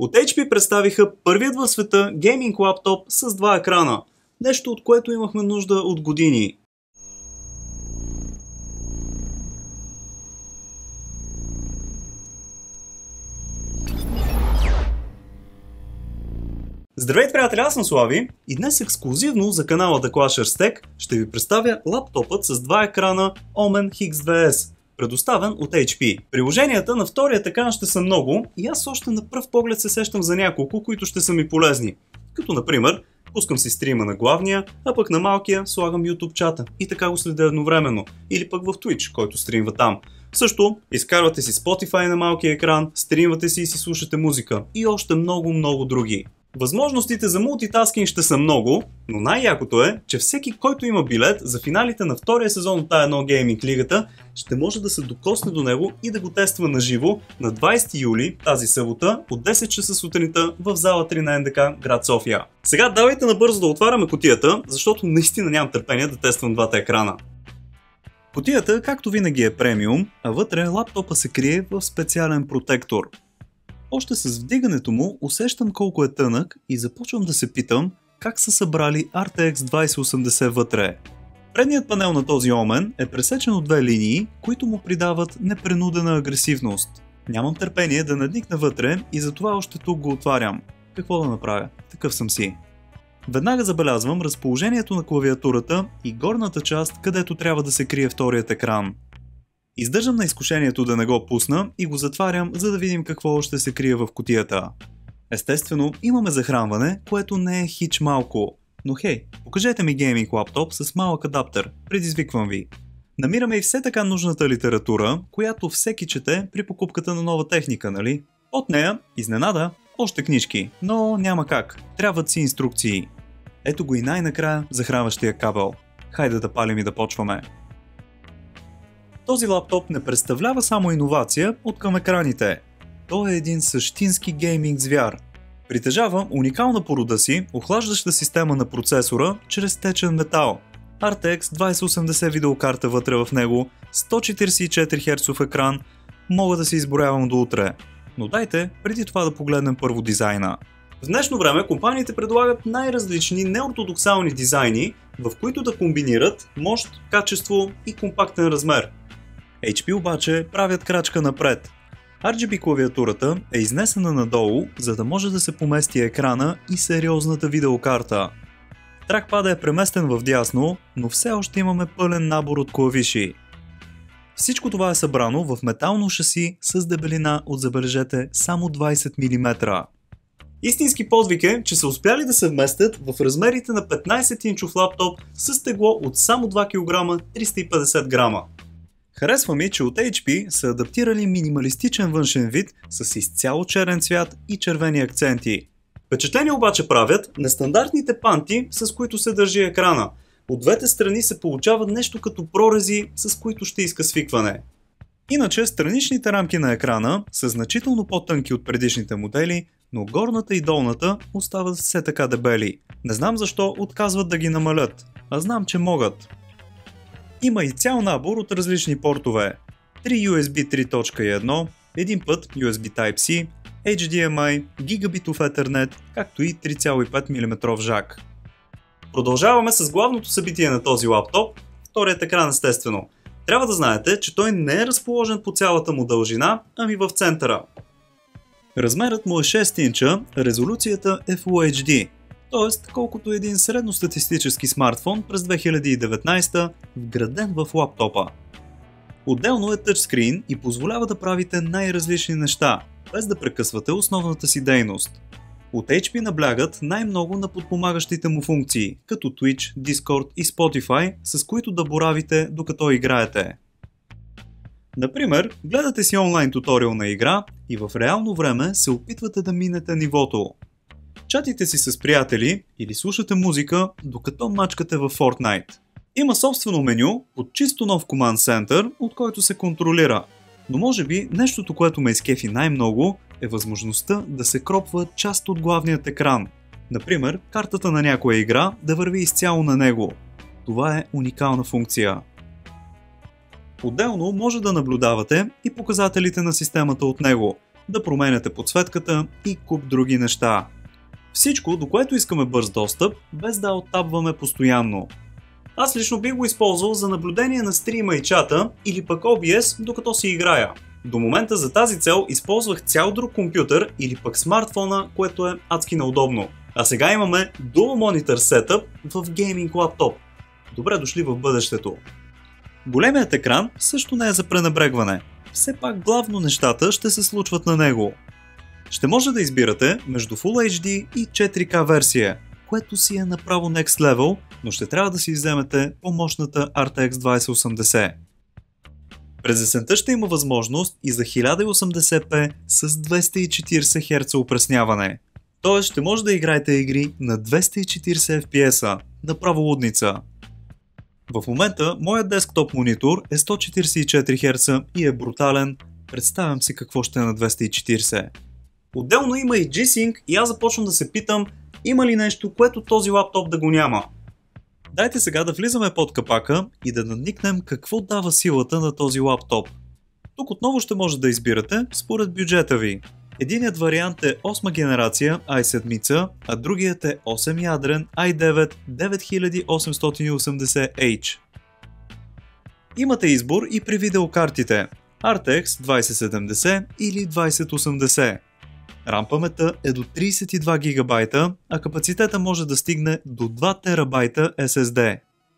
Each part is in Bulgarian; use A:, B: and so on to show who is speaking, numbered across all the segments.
A: От HP представиха първият в света гейминг лаптоп с два екрана. Нещо, от което имахме нужда от години. Здравейте, приятели, аз съм Слави и днес ексклузивно за канала The Clasher Tech ще ви представя лаптопът с два екрана Omen X2S, предоставен от HP. Приложенията на вторият екран ще са много и аз още на пръв поглед се сещам за няколко, които ще са ми полезни. Като например, пускам си стрима на главния, а пък на малкия слагам YouTube чата и така го следя едновременно. Или пък в Twitch, който стримва там. Също изкарвате си Spotify на малкия екран, стримвате си и си слушате музика и още много други. Възможностите за мултитаскинг ще са много, но най-якото е, че всеки, който има билет за финалите на втория сезон от тая едно гейминг лигата, ще може да се докосне до него и да го тества на живо на 20 юли, тази събота, от 10 часа сутринта в зала 3 на НДК, град София. Сега давайте набързо да отваряме кутията, защото наистина нямам търпение да тествам двата екрана. Кутията, както винаги, е премиум, а вътре лаптопа се крие в специален протектор. Още с вдигането му усещам колко е тънък и започвам да се питам как са събрали RTX 2080 вътре. Предният панел на този Omen е пресечен от две линии, които му придават непринудена агресивност. Нямам търпение да надникна вътре и затова още тук го отварям. Какво да направя? Такъв съм си. Веднага забелязвам разположението на клавиатурата и горната част, където трябва да се крие вторият екран. Издържам на изкушението да не го пусна и го затварям, за да видим какво ще се крие в кутията. Естествено, имаме захранване, което не е хич малко. Но хей, покажете ми гейминг лаптоп с малък адаптер, предизвиквам ви. Намираме и все така нужната литература, която всеки чете при покупката на нова техника, нали? От нея, изненада, още книжки, но няма как, трябват си инструкции. Ето го и най-накрая захранващия кабел. Хайде да палим и да почваме. Този лаптоп не представлява само иновация от към екраните. Той е един същински гейминг звяр. Притежава уникална по рода си охлаждаща система на процесора чрез течен метал. RTX 2080 видеокарта вътре в него, 144 Hz екран, мога да се изброявам до утре. Но дайте преди това да погледнем първо дизайна. В днешно време компаниите предлагат най-различни неортодоксални дизайни, в които да комбинират мощ, качество и компактен размер. HP обаче правят крачка напред. RGB клавиатурата е изнесена надолу, за да може да се помести екрана и сериозната видеокарта. Тракпада е преместен вдясно, но все още имаме пълен набор от клавиши. Всичко това е събрано в метално шаси с дебелина от, забележете, само 20 мм. Истински подвиг е, че са успяли да се вместят в размерите на 15-инчов лаптоп с тегло от само 2 кг 350 грама. Харесва ми, че от HP са адаптирали минималистичен външен вид с изцяло черен цвят и червени акценти. Впечатление обаче правят нестандартните панти, с които се държи екрана. От двете страни се получава нещо като прорези, с които ще иска свикване. Иначе страничните рамки на екрана са значително по-тънки от предишните модели, но горната и долната остават все така дебели. Не знам защо отказват да ги намалят, а знам, че могат. Има и цял набор от различни портове. 3 USB 3.1, един път USB Type-C, HDMI, гигабитов Ethernet, както и 3,5 мм жак. Продължаваме с главното събитие на този лаптоп, вторият екран естествено. Трябва да знаете, че той не е разположен по цялата му дължина, ами в центъра. Размерът му е 6 инча, резолюцията е Full HD. Т.е. колкото един средностатистически смартфон през 2019, вграден в лаптопа. Отделно е тъчскрин и позволява да правите най-различни неща, без да прекъсвате основната си дейност. От HP наблягат най-много на подпомагащите му функции, като Twitch, Discord и Spotify, с които да боравите докато играете. Например, гледате си онлайн туториал на игра и в реално време се опитвате да минете нивото. Чатите си с приятели или слушате музика, докато мачкате в Fortnite. Има собствено меню под чисто нов Command Center, от който се контролира. Но може би нещото, което ме изкефи най-много, е възможността да се кропва част от главният екран. Например, картата на някоя игра да върви изцяло на него. Това е уникална функция. Отделно може да наблюдавате и показателите на системата от него, да променяте подсветката и куп други неща. Всичко, до което искаме бърз достъп, без да оттапваме постоянно. Аз лично бих го използвал за наблюдение на стрима и чата или пък OBS, докато си играя. До момента за тази цел използвах цял друг компютър или пък смартфона, което е адски неудобно. А сега имаме Dual Monitor Setup в гейминг лаптоп. Добре дошли в бъдещето. Големият екран също не е за пренебрегване. Все пак главно нещата ще се случват на него. Ще може да избирате между Full HD и 4K версия, което си е направо next level, но ще трябва да си вземете по-мощната RTX 2080. През есента ще има възможност и за 1080p с 240 Hz опресняване. Тоест ще може да играете игри на 240 FPS, направо лудница. В момента моят десктоп монитор е 144 Hz и е брутален, представям си какво ще е на 240. Отделно има и G-Sync и аз започвам да се питам, има ли нещо, което този лаптоп да го няма. Дайте сега да влизаме под капака и да надникнем какво дава силата на този лаптоп. Тук отново ще може да избирате според бюджета ви. Единият вариант е 8 генерация i7, а другият е 8-ядрен i9 9880H. Имате избор и при видеокартите RTX 2070 или 2080. RAM-паметта е до 32 ГБ, а капацитета може да стигне до 2 ТБ SSD.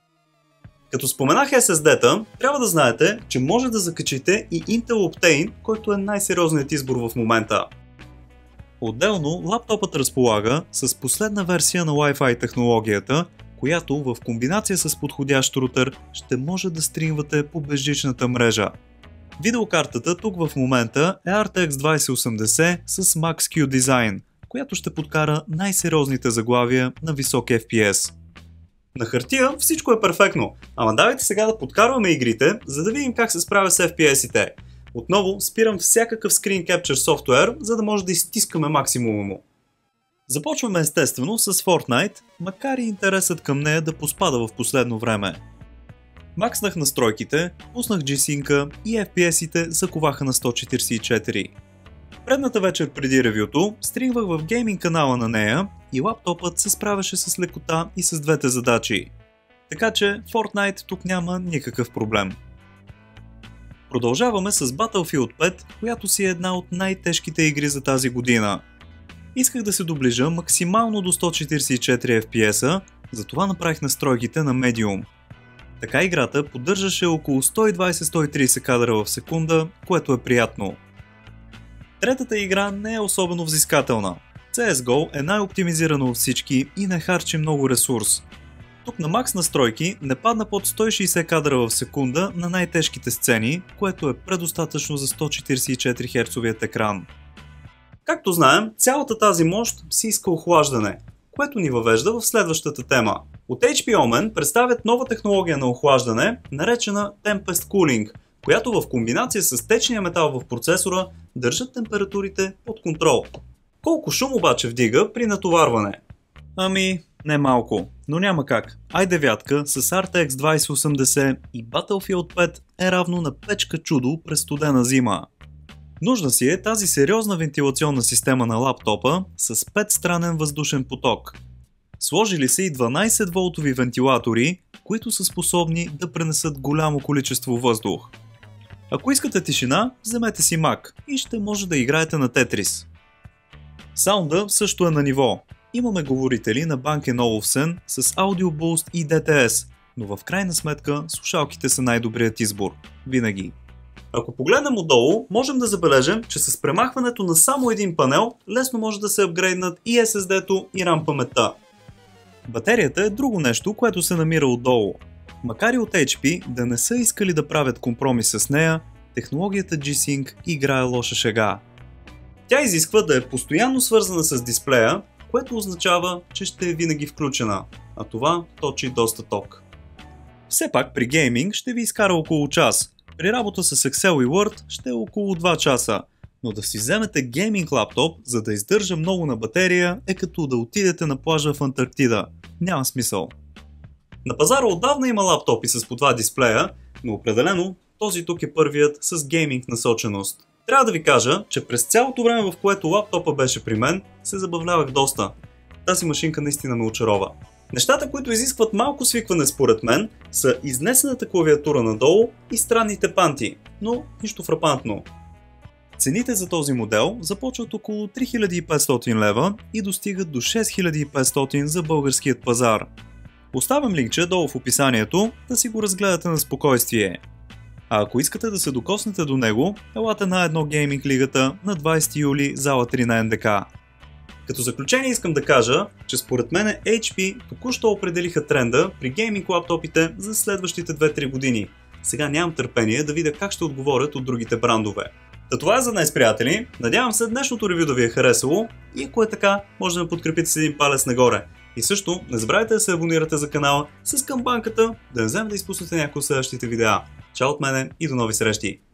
A: Като споменах SSD-та, трябва да знаете, че може да закачите и Intel Optane, който е най-сериозният избор в момента. Отделно, лаптопът разполага с последна версия на Wi-Fi технологията, която в комбинация с подходящ рутер ще може да стримвате по безжичната мрежа. Видеокартата тук в момента е RTX 2080 с Max-Q дизайн, която ще подкара най-сериозните заглавия на висок FPS. На хартия всичко е перфектно, ама давайте сега да подкарваме игрите, за да видим как се справя с FPS-ите. Отново спирам всякакъв Screen Capture софтуер, за да може да изтискаме максимума му. Започваме естествено с Fortnite, макар и интересът към нея да поспада в последно време. Макснах настройките, пуснах G-Sync и FPS-ите заковаха на 144. Предната вечер преди ревюто стримвах в гейминг канала на нея и лаптопът се справяше с лекота и с двете задачи. Така че Fortnite тук няма никакъв проблем. Продължаваме с Battlefield 5, която си е една от най-тежките игри за тази година. Исках да се доближа максимално до 144 FPS, затова направих настройките на Medium. Така играта поддържаше около 120-130 кадра в секунда, което е приятно. Третата игра не е особено взискателна. CSGO е най-оптимизирана от всички и не харчи много ресурс. Тук на макс настройки не падна под 160 кадра в секунда на най-тежките сцени, което е предостатъчно за 144 Hz екран. Както знаем, цялата тази мощ си иска охлаждане, което ни въвежда в следващата тема. От HP Omen представят нова технология на охлаждане, наречена Tempest Cooling, която в комбинация с течния метал в процесора държат температурите под контрол. Колко шум обаче вдига при натоварване? Ами, не малко, но няма как. i9 с RTX 2080 и Battlefield 5 е равно на печка чудо през студена зима. Нужна си е тази сериозна вентилационна система на лаптопа с 5-странен въздушен поток. Сложили се и 12 волтови вентилатори, които са способни да пренесат голямо количество въздух. Ако искате тишина, вземете си Mac и ще може да играете на Tetris. Саунда също е на ниво. Имаме говорители на Bang & Olufsen с Audio Boost и DTS, но в крайна сметка слушалките са най-добрият избор. Винаги. Ако погледнем отдолу, можем да забележим, че с премахването на само един панел, лесно може да се апгрейднат и SSD-то и RAM паметта. Батерията е друго нещо, което се намира отдолу. Макар и от HP да не са искали да правят компромис с нея, технологията G-Sync играе лоша шега. Тя изисква да е постоянно свързана с дисплея, което означава, че ще е винаги включена, а това точи доста ток. Все пак при гейминг ще ви изкара около час, при работа с Excel и Word ще е около 2 часа, но да си вземете гейминг лаптоп, за да издържа много на батерия, е като да отидете на плажа в Антарктида. Няма смисъл. На пазара отдавна има лаптопи с по 2 дисплея, но определено този тук е първият с гейминг насоченост. Трябва да ви кажа, че през цялото време, в което лаптопа беше при мен, се забавлявах доста. Тази машинка наистина ме очарова. Нещата, които изискват малко свикване според мен, са изнесената клавиатура надолу и странните панти, но нищо фрапантно. Цените за този модел започват около 3500 лева и достигат до 6500 за българският пазар. Оставям линкче долу в описанието да си го разгледате на спокойствие. А ако искате да се докоснете до него, елате на едно гейминг лигата на 20 юли, зала 3 на НДК. Като заключение искам да кажа, че според мен HP току-що определиха тренда при гейминг лаптопите за следващите 2-3 години. Сега нямам търпение да видя как ще отговорят от другите брандове. Та това е за днес, приятели. Надявам се днешното ревю да ви е харесало и ако е така, може да ме подкрепите с един палец нагоре. И също не забравяйте да се абонирате за канала с камбанката, да не вземете да изпуснете някои от следващите видеа. Чао от мене и до нови срещи!